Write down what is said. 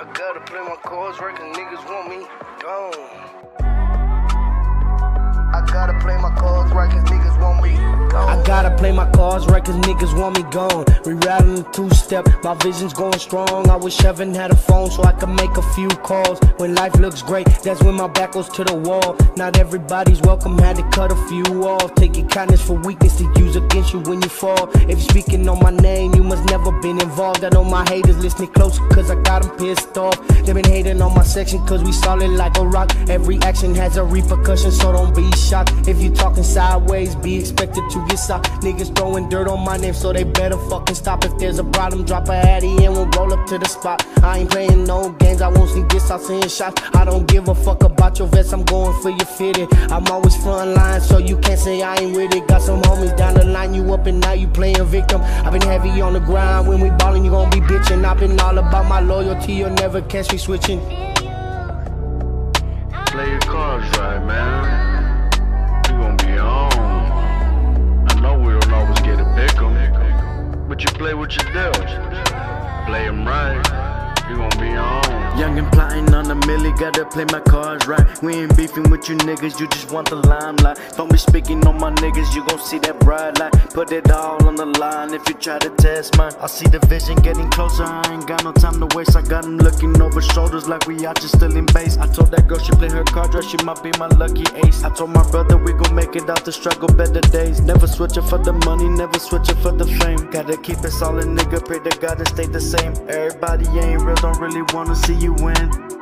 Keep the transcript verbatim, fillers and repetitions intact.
I gotta play my cards right cause niggas want me gone. I gotta play my cards right cause niggas want me gone. I gotta play my cards right cause niggas want me gone. Rerouting the two-step, my vision's going strong. I wish heaven had a phone so I could make a few calls. When life looks great, that's when my back goes to the wall. Not everybody's welcome, had to cut a few off. Taking kindness for weakness to use against you when you fall. If you're speaking on my name, you must never been involved. I know my haters listening close cause I got them pissed off. They been hating on my section cause we solid like a rock. Every action has a repercussion, so don't be shocked. If you talking sideways, be expected to get socked. Niggas throwing dirt on my name, so they better fucking stop. If there's a problem, drop a addy and we'll roll up to the spot. I ain't playing no games, I won't sneak this out saying shots. I don't give a fuck about your vest, I'm going for your fitted. I'm always front line, so you can't say I ain't with it. Got some homies down the line, you up and now you playing victim. I've been heavy on the grind, when we ballin' you gon' be bitchin'. I've been all about my loyalty, you'll never catch me switching. Play your cards right, man. You gon' be on. I know we don't always get to pick 'em, but you play what you do. Play 'em right, you gon' be on. Young and plotting on the milli, gotta play my cards right. We ain't beefing with you niggas, you just want the limelight. Don't be speaking on my niggas, you gon' see that bright light. Put it all on the line if you try to test mine. I see the vision getting closer, I ain't got no time to waste. I got them looking over shoulders like we out just still in base. I told that girl she play her cards right, she might be my lucky ace. I told my brother we gon' make it out the struggle, better days. Never switch it for the money, never switch it for the fame. Gotta keep it solid, nigga, pray to God and stay the same. Everybody ain't real, don't really wanna see you win.